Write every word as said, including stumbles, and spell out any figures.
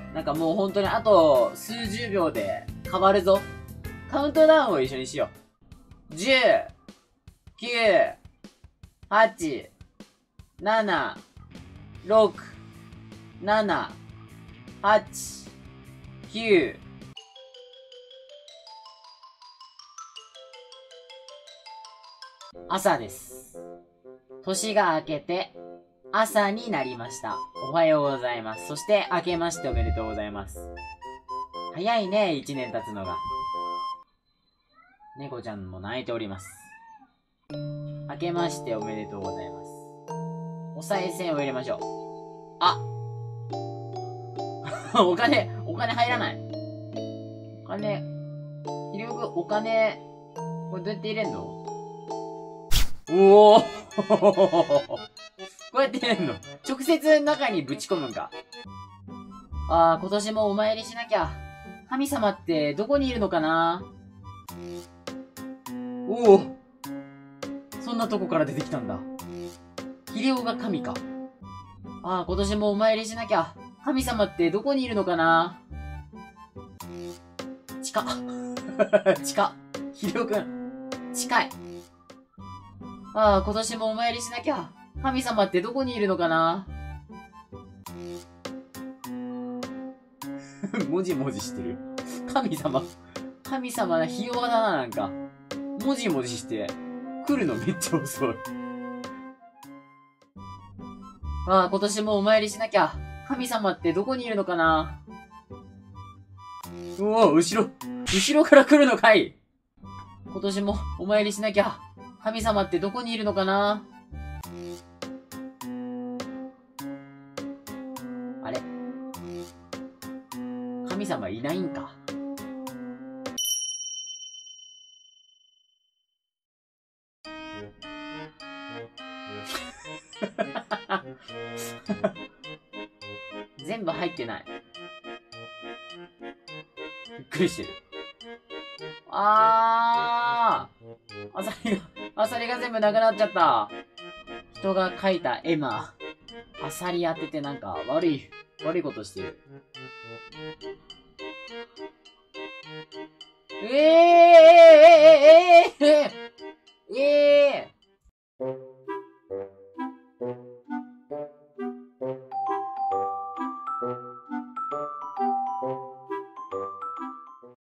なんかもう本当にあと数十秒で変わるぞ。カウントダウンを一緒にしよう。じゅう、きゅう、はち、なな、ろく、なな、はち、きゅう。朝です。年が明けて朝になりました。おはようございます。そして明けましておめでとうございます。早いね、一年経つのが。猫ちゃんも泣いております。明けましておめでとうございます。お賽銭を入れましょう。あお金、お金入らない。お金、ひりおくん、お金、これどうやって入れんの？おおこうやって入れんの？直接中にぶち込むんか。ああ、今年もお参りしなきゃ。神様ってどこにいるのかな？おお、そんなとこから出てきたんだ。ヒレオが神か。ああ、今年もお参りしなきゃ。神様ってどこにいるのかな？近っ。近っ。ヒレオくん、近い。ああ、今年もお参りしなきゃ。神様ってどこにいるのかな？もじもじしてる。神様。神様な、ひ弱だな、なんか。もじもじして、来るのめっちゃ遅い。ああ、今年もお参りしなきゃ。神様ってどこにいるのかな？うお、後ろ、後ろから来るのかい。今年もお参りしなきゃ。神様ってどこにいるのかな？あれ？神様いないんか。全部入ってない。びっくりしてる。あー、アサリが、アサリが全部なくなっちゃった。人が描いた絵馬。アサリ当ててなんか悪い、悪いことしてる。え